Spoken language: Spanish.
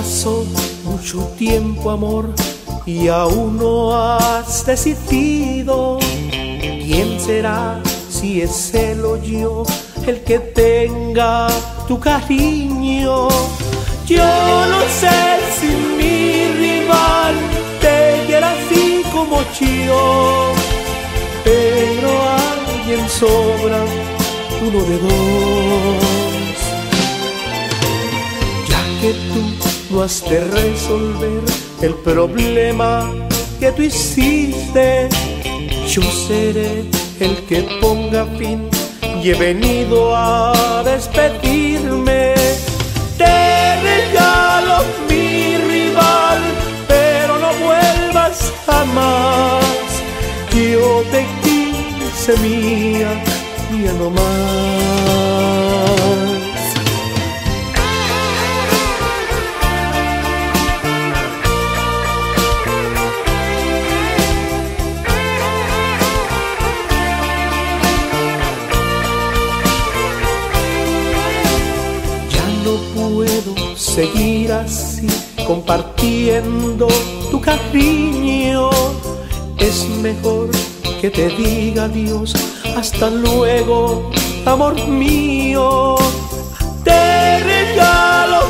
pasó mucho tiempo, amor, y aún no has decidido quién será, si es él o yo, el que tenga tu cariño. Yo no sé si mi rival te quiera así como yo, pero alguien sobra, uno de dos. Ya que tú no has de resolver el problema que tú hiciste, yo seré el que ponga fin y he venido a despedirme. Te regalo mi rival, pero no vuelvas jamás. Yo te quise mía, mía no más. No puedo seguir así compartiendo tu cariño. Es mejor que te diga adiós, hasta luego, amor mío. Te regalo